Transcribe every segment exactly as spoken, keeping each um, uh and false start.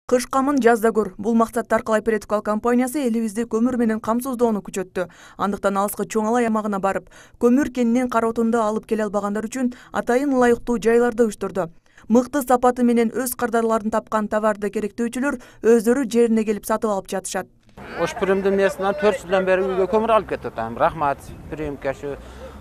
Кыш камын жазда көр. Бул максатта Аркалай Перетукал компаниясы элибизди көмүр менен камсыздоону күчөттү. Андыктан алыскы Чоңалай аймагына барып, көмүр кенинен кара отунду алып келе албагандар үчүн атайын ылайыктуу жайларды уюштурду. Мыкты сапаты менен өз кардарларын тапкан товарды керектөөчүлөр өздөрү жерине келип сатып алып жатышат. Ош Пиримдин несинен төрт жылдан бери үйгө көмүр алып кетип атам. Рахмат Пиримге шу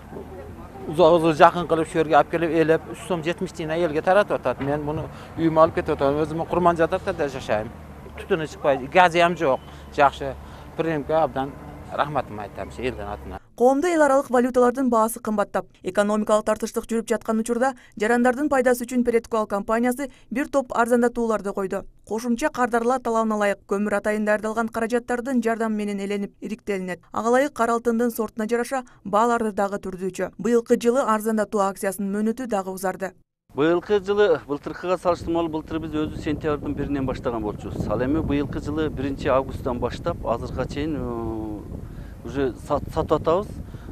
uzak жақын кылып şu yerге алып келип элеп үч сом жетимиш тиын элге таратып атат. Мен муну үйүмө алып кетип атам. Өзүм Курман жатакта жашайм. Түтүнү чыкпай, газы ham жок. Жакшы. Пиримге абдан рахматымды айтам элдин атынан. Коомдо эл аралык валюталардын баасы кымбаттап, экономикалык тартыштык жүрүп жаткан учурда жарандардын пайдасы үчүн Перетукал компаниясы бир топ арзандатууларды койду. Кошумча кардарлар талабына ылайык көмүр атайын даярдалган каражаттардын жардамы менен эленип ириктелинет. Ага ылайык кара алтындын сортуна жараша бааларды дагы түрдүүчү. Быйылкы жылы арзандатуу акциясынын мөөнөтү дагы узарды. Быйылкы жылы былтыркыга салыштырмалуу былтыр биз өзү сентябрдын биринен баштаган болчубуз. Ал эми быйылкы жылы биринчи августтан баштап азыркыга чейин уже сатып атабыз.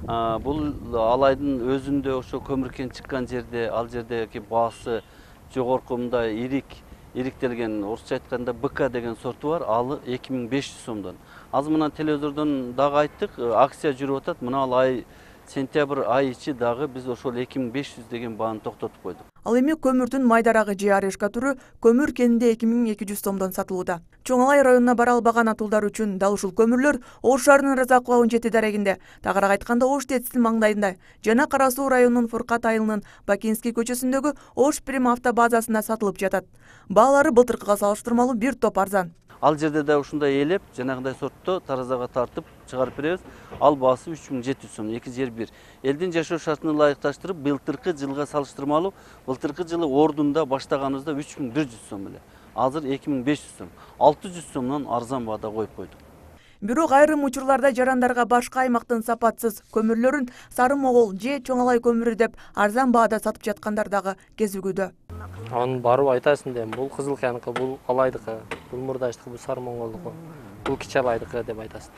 Бул алайдын өзүндө ошо көмүр кен чыккан жерде, ал жердеги баасы жогорку мындай ирик, ириктелген, орусча айтканда бэ ка деген сорту бар. Ал эки миң беш жүз сомдон. Азыр мына телевизордон дагы айттык, акция жүрүп атат. Мына ал ай сентябрь ай ичи дагы биз ошол эки миң беш жүз деген бааны токтотуп койдук. Ал эми көмүрдүн майдарагы же орешка түрү көмүр кенинде эки миң эки жүз сомдон сатылууда. Чоңалай районуна бара албаган атуулдар үчүн дал ушул көмүрлөр Ош шаарынын Разакова он жети дарегинде, тагыраак айтканда Ош ТЭЦтин маңдайында жана Кара Суу районунун Фуркат айылынын Бакинский көчөсүндөгү Ош Пирим автобазасында сатылып жатат. Баалары былтыркыга салыштырмалуу бир топ арзан. Ал жерде да ушундай элеп, жанагындай сортто таразага тартып чыгарып беребиз. Ал баасы үч миң жети жүз сом, эки жер бир. Элдин жашоо шартын ылайыкташтырып, былтыркы жылга салыштырмалуу, былтыркы жылы Ордунда баштаганыбызда үч миң бир жүз сом эле. Азыр эки миң беш жүз сом, алты жүз сомдон арзан баада коюп койдук. Бирок айрым учурларда жарандарга башка аймактын сапатсыз көмүрлөрүн Сары Могол же Чоңалай көмүрү деп арзан баада сатып жаткандар дагы кезигүүдө. Аны барып айтасың дем, бул Кызылкяныкы, бул Алайдыкы, бул Мурдаштыкы, бул Сары Моңголдуку, бул Кичалайдыкы деп айтасың.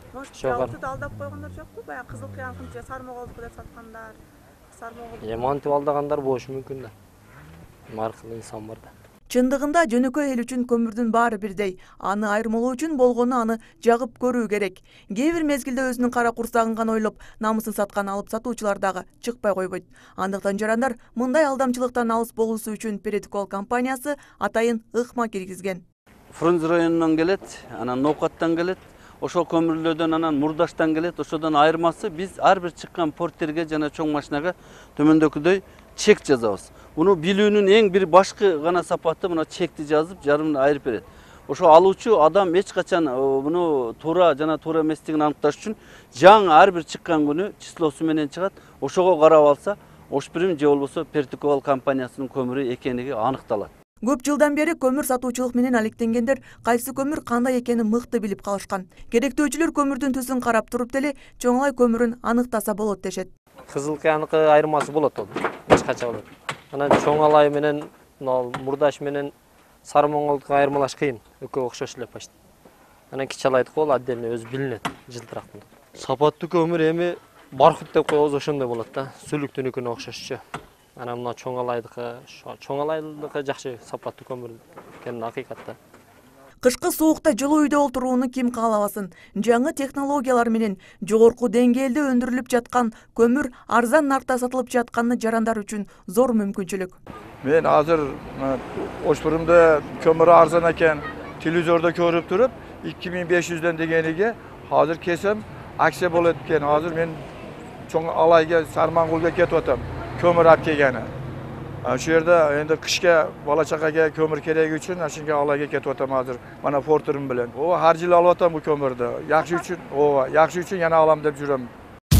Может, алдап койгондор жокпу? Баягы Кызылкяныкын же Сары Моңголдуку деп саткандар. Сары Моңгол. Эми антип алдагандар болушу мүмкүн да. Маркалы инсан бар да. Чындыгында жөнөкөй эл үчүн көмүрдүн баары бирдей. Аны айырмалоо үчүн болгону аны жагып көрүү керек. Кээ бир мезгилде өзүнүн кара курсагын гана ойлоп, намысын саткан алып сатуучулар дагы чыкпай койбойт. Андыктан жарандар мындай алдамчылыктан алыс болуусу үчүн Перетукал компаниясы атайын ыкма киргизген. Фрунзе районунан келет, анан Ноокаттан келет. Ошол көмүрлөрдөн анан Мурдаштан келет. Ошодон айырмасы биз ар бир чыккан порттерге жана чоң машинага төмөндөгүдөй чек жазабыз. Буну билүүнүн эң бир башкы гана сапаты мына чекти жазып, жарымын айырып берет. Ошо алуучу адам эч качан буну туура жана туура эместигин аныкташ үчүн жаңы ар бир чыккан күнү числосу менен чыгат. Ошого карап алса, Ош Пирим же болбосо Перетукал компаниясынын көмүрү экенлиги аныкталат. Көп жылдан бери көмүр сатуучулук менен алектенгендер кайсы көмүр кандай экенин мыкты билип калышкан. Керектөөчүлөр көмүрдүн түсүн карап туруп деле Чоңалай көмүрүн аныктаса болот дешет. Кызылкяныкы айырмасы болот ол. Эч кача болот. Анан Чоңалай менен, Мурдаш менен Сары Моңголдуку айырмалаш кыйын. Экөө окшош эле почти. Анан Кичалайдыкы бол отдельно өзү билинет, жылтырак болот. Сапаттуу көмүр эми бархут деп коебуз, ошондой болот да. Сүлүктүнүкүнө окшошчу. Анан мына Чоңалайдыкы, Чоңалайдыкы жакшы сапаттуу көмүр экени акыйкатта. Кышкы суукта жылуу үйдө отурууну ким каалабасын. Жаңы технологиялар менен жогорку деңгээлде өндүрүлүп жаткан көмүр арзан наркта сатылып жатканы жарандар үчүн зор мүмкүнчүлүк. Мен азыр Ош Пиримде көмүр арзан экен, телевизордо көрүп туруп, эки миң беш жүздөн дегениге азыр кесем акция болот экен. Азыр мен Чоң Алайга, Сары Моңголго кетип атам. Көмүр алып келгени. Ошол жерде энди кышка бала чакага көмүр кереги үчүн ашинге Алайга кетип атам азыр. Мана фортерим менен. Ооба, ар жыл алып атам бу көмүрдү. Жакшы үчүн, ооба, жакшы үчүн жана алам деп жүрөм.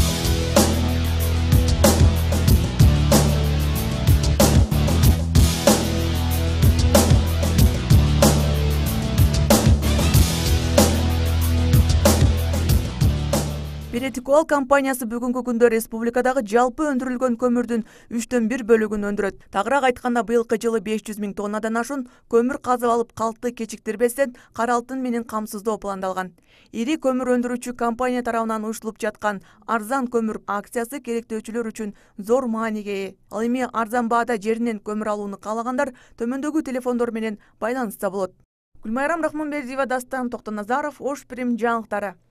Перетукал компаниясы бүгүнкү күндө республикадагы жалпы өндүрүлгөн көмүрдүн үчтөн бир бөлүгүн өндүрөт. Тагыраак айтканда быйылкы жылы беш жүз миң тоннадан ашуун көмүр казып алып калкты кечиктирбестен кара алтын менен камсыздоо пландалган. Ири көмүр өндүрүүчү компания тарабынан уюштулуп жаткан арзан көмүр акциясы керектөөчүлөр үчүн зор мааниге ээ. Ал эми арзан баада жеринен көмүр алууну каалагандар төмөндөгү телефондор менен байланыста болот. Гүлмайрам Рахманбердиева, Дастан Токтоназаров, Ош Прим жаңылыктары.